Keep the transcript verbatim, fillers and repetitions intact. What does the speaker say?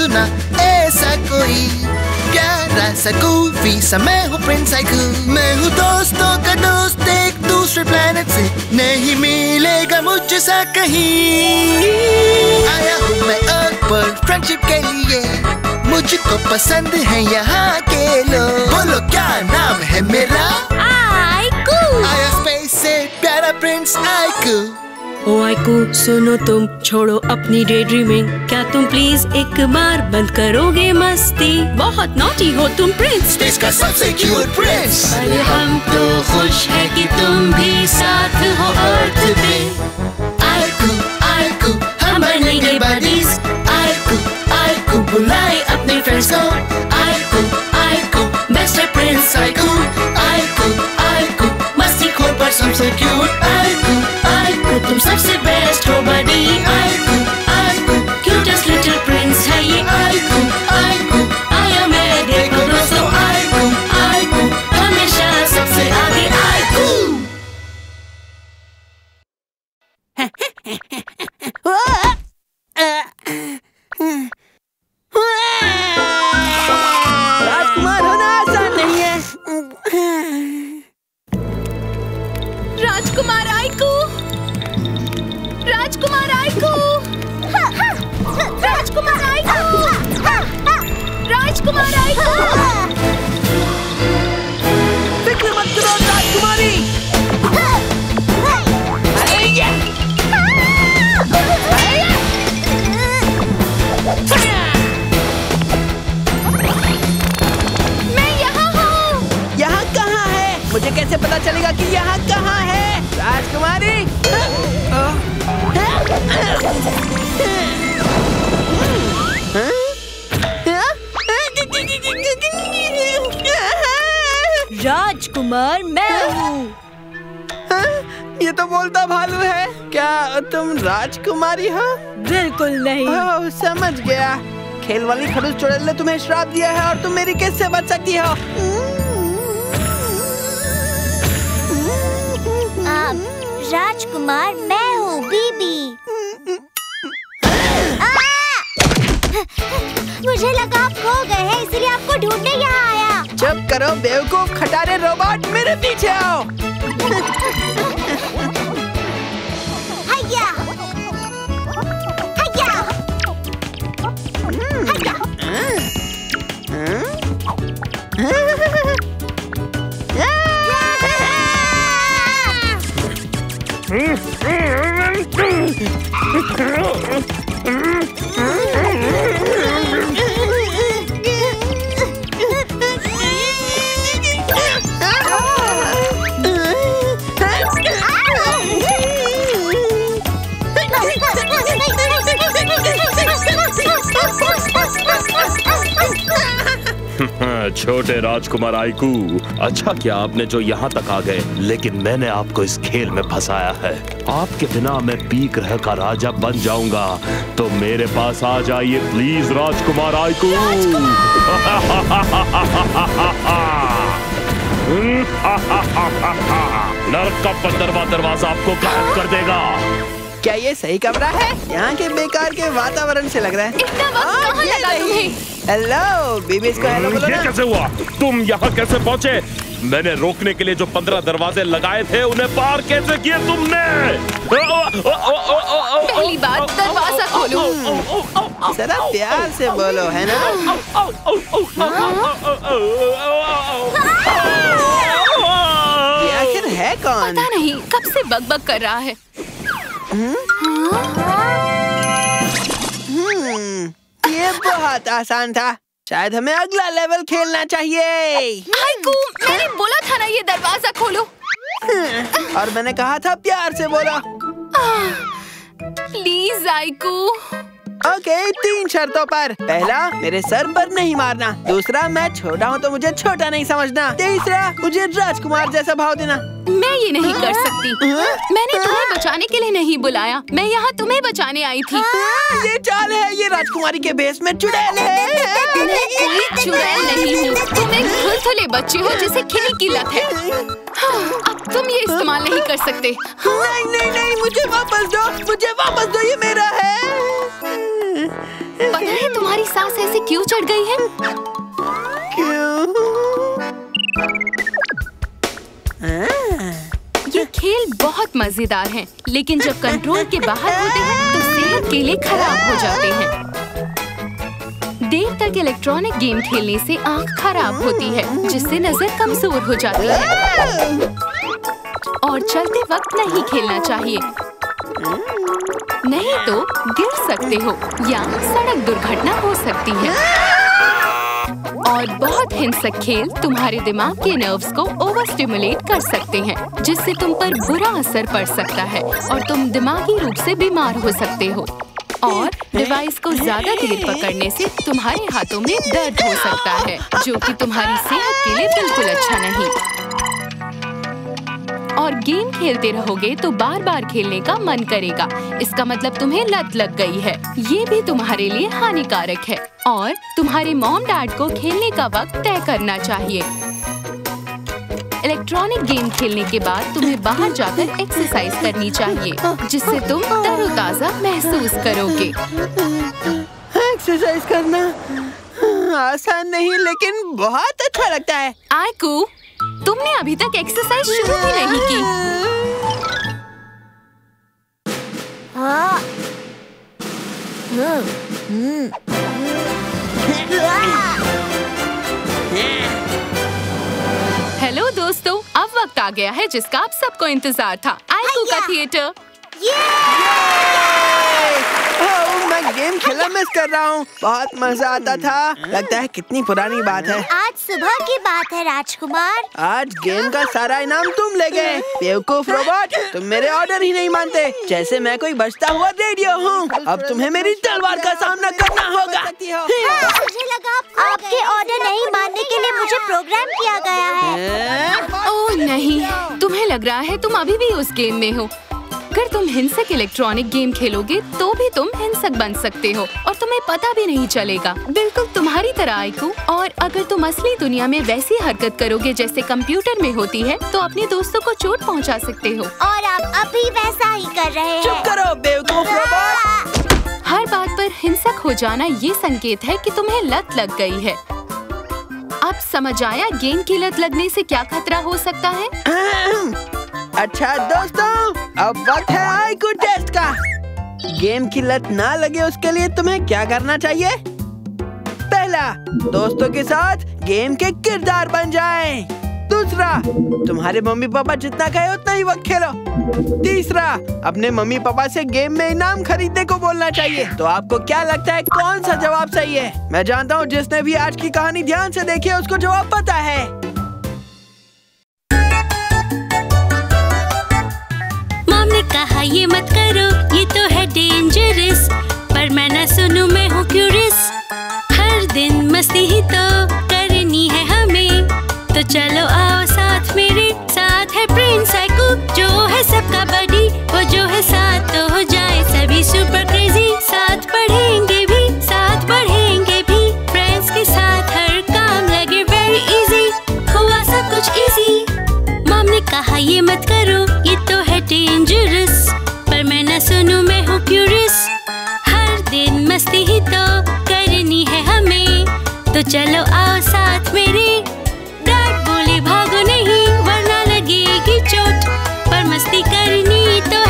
सुना ऐसा कोई प्यारा सा गोofy सा मैं हूँ प्रिंस आइकू। मैं हूँ दोस्तों का दोस्त एक दूसरे प्लेनेट से, नहीं मिलेगा मुझे सा कहीं। आया हूँ मैं अर्थ पर फ्रेंडशिप के लिए, मुझको पसंद है यहाँ के लोग। बोलो क्या नाम है मेरा? आइकू। आया स्पेस से प्यारा प्रिंस आइकू। ओ आइकू सुनो तुम, छोड़ो अपनी डे ड्रीमिंग, क्या तुम प्लीज एक बार बंद करोगे मस्ती? बहुत नॉटी हो तुम प्रिंस, स्पेस का सबसे क्यूट प्रिंस। अरे हम तो खुश है कि तुम भी साथ हो अर्थ पे। आइकू आइकू हम बनेंगे बडीज। आइकू आइकू बुलाए अपने फ्रेंड्स को। आइकू आइकू बेस्ट है प्रिंस आइकू। आइकू आइकू मस्ती खोर पर सबसे क्यूट। आइकू आइकू तुम सबसे बेस्ट हो बडी। आइकू आइकू क्यूटेस्ट लिटिल प्रिंस है ये। आइकू आइकू आया मैं देखो दोस्तों। आइकू आइकू हमेशा सबसे आगे। आइकू राजकुमार होना आसान नहीं है। राजकुमार आइकू, राजकुमार आइकू, राजकुमार आइकू, राजकुमार आइकू। फिक्र मत करो राजकुमारी। मैं यहाँ हूँ। यहाँ कहाँ है? मुझे कैसे पता चलेगा कि यहाँ कहाँ है? राजकुमारी राजकुमार मैं हूँ। ये तो बोलता भालू है। क्या तुम राजकुमारी हो? बिल्कुल नहीं। ओह, समझ गया। खेल वाली खड़ूस चुड़ैल ने तुम्हें श्राप दिया है और तुम मेरी कैसे बच सकती हो? आ, राजकुमार मैं हूँ बीबी। मुझे लगा आप खो गए हैं, इसलिए आपको ढूंढने यहाँ आया। चुप करो बेवकूफ खटारे रोबोट, मेरे पीछे आओ। हैया, हैया, छोटे राजकुमार आइकू, अच्छा किया आपने जो यहाँ तक आ गए, लेकिन मैंने आपको इस खेल में फंसाया है। आपके बिना मैं पी ग्रह का राजा बन जाऊंगा, तो मेरे पास आ जाइए प्लीज राजकुमार आइकू। नरक का पंद्रहवां दरवाजा आपको गायब कर देगा। क्या ये सही कमरा है? यहाँ के बेकार के वातावरण से लग रहा है। इतना वक्त कहाँ लगा तुम्हें? हेलो बीबी, इसको हेलो बोलो ना। ये कैसे हुआ? तुम यहाँ कैसे पहुँचे? मैंने रोकने के लिए जो पंद्रह दरवाजे लगाए थे उन्हें पार कैसे किए तुमने? पहली बात दरवाजा खोलो। जरा प्यार से बोलो, है ना? ये आखिर है कौन? पता नहीं, कब से बकबक कर रहा है। हम्म, ये बहुत आसान था। शायद हमें अगला लेवल खेलना चाहिए। आइकू, मैंने बोला था ना ये दरवाजा खोलो। और मैंने कहा था प्यार से बोलो। प्लीज आइकू। ओके, तीन शर्तों पर। पहला, मेरे सर पर नहीं मारना। दूसरा, मैं छोटा हूँ तो मुझे छोटा नहीं समझना। तीसरा, मुझे राजकुमार जैसा भाव देना। मैं ये नहीं कर सकती। मैंने तुम्हें बचाने के लिए नहीं बुलाया, मैं यहाँ तुम्हें बचाने आई थी। ये चाल है, ये राजकुमारी के भेष में चुड़ैल है। मैं कोई चुड़ैल नहीं हूँ, तुम एक थुलथुले बच्चे हो जिसे खिली की लत है। अब तुम ये इस्तेमाल नहीं कर सकते। नहीं नहीं नहीं, मुझे वापस दो, मुझे वापस दो, ये मेरा है। पता है तुम्हारी सांस ऐसे क्यों चढ़ गई है? क्यों? ये खेल बहुत मजेदार हैं, लेकिन जब कंट्रोल के बाहर होते हैं तो सेहत के लिए खराब हो जाते हैं। देर तक इलेक्ट्रॉनिक गेम खेलने से आंख खराब होती है, जिससे नजर कमजोर हो जाती है। और चलते वक्त नहीं खेलना चाहिए, नहीं तो गिर सकते हो या सड़क दुर्घटना हो सकती है। और बहुत हिंसक खेल तुम्हारे दिमाग के नर्व्स को ओवर स्टिमुलेट कर सकते हैं, जिससे तुम पर बुरा असर पड़ सकता है और तुम दिमागी रूप से बीमार हो सकते हो। और डिवाइस को ज्यादा देर पकड़ने से तुम्हारे हाथों में दर्द हो सकता है, जो कि तुम्हारी सेहत के लिए बिल्कुल अच्छा नहीं। और गेम खेलते रहोगे तो बार बार खेलने का मन करेगा, इसका मतलब तुम्हें लत लग गई है। ये भी तुम्हारे लिए हानिकारक है। और तुम्हारे मॉम डैड को खेलने का वक्त तय करना चाहिए। इलेक्ट्रॉनिक गेम खेलने के बाद तुम्हें बाहर जाकर एक्सरसाइज करनी चाहिए, जिससे तुम तरोताजा महसूस करोगे। एक्सरसाइज करना आसान नहीं, लेकिन बहुत अच्छा लगता है। आइकू, तुमने अभी तक एक्सरसाइज शुरू भी नहीं की। हाँ। हेलो दोस्तों, अब वक्त आ गया है जिसका आप सबको इंतजार था, आइकू का थिएटर। ओह, मैं गेम खेलना मिस कर रहा हूँ। बहुत मजा आता था। लगता है कितनी पुरानी बात है। आज सुबह की बात है राजकुमार। आज गेम का सारा इनाम तुम ले गए। बेवकूफ रोबोट, तुम मेरे ऑर्डर ही नहीं मानते, जैसे मैं कोई बजता हुआ रेडियो हूँ। अब तुम्हें मेरी तलवार का सामना करना होगा। हाँ, मुझे लगा आपके ऑर्डर नहीं मानने के लिए मुझे प्रोग्राम किया गया है। ओह नहीं, तुम्हें लग रहा है तुम अभी भी उस गेम में हो। अगर तुम हिंसक इलेक्ट्रॉनिक गेम खेलोगे तो भी तुम हिंसक बन सकते हो और तुम्हें पता भी नहीं चलेगा, बिल्कुल तुम्हारी तरह आइकू। और अगर तुम असली दुनिया में वैसी हरकत करोगे जैसे कंप्यूटर में होती है, तो अपने दोस्तों को चोट पहुंचा सकते हो। और आप अभी वैसा ही कर रहे हैं। चुप करो बेवकूफ रोबोट। हर बात पर हिंसक हो जाना ये संकेत है कि तुम्हें लत लग गई है। अब समझ आया गेम की लत लगने से क्या खतरा हो सकता है? अच्छा दोस्तों, अब वक्त है आइकू टेस्ट का। गेम की लत ना लगे उसके लिए तुम्हें क्या करना चाहिए? पहला, दोस्तों के साथ गेम के किरदार बन जाएं। दूसरा, तुम्हारे मम्मी पापा जितना कहे उतना ही वक्त खेलो। तीसरा, अपने मम्मी पापा से गेम में इनाम खरीदने को बोलना चाहिए। तो आपको क्या लगता है कौन सा जवाब सही है? मैं जानता हूँ जिसने भी आज की कहानी ध्यान से देखी है उसको जवाब पता है। कहा ये मत करो, ये तो है डेंजरस, पर मैं ना सुनूं, मैं हूँ क्यूरियस। हर दिन मस्ती ही तो करनी है हमें, तो चलो आओ साथ मेरे। साथ है प्रिंस आइकू, जो है सबका बडी, वो जो है साथ तो हो जाए सभी सुपर क्रेजी। साथ पढ़ेंगे भी, साथ बढ़ेंगे भी, फ्रेंड्स के साथ हर काम लगे वेरी इजी। हुआ सब कुछ इजी। मॉम ने कहा ये मत करो, ये तो है डेंजरस, पर मैं न सुनूं, मैं हूँ क्यूरियस। हर दिन मस्ती ही तो करनी है हमें, तो चलो आओ साथ मेरे। डैड बोले भागो नहीं वरना लगेगी चोट, पर मस्ती करनी तो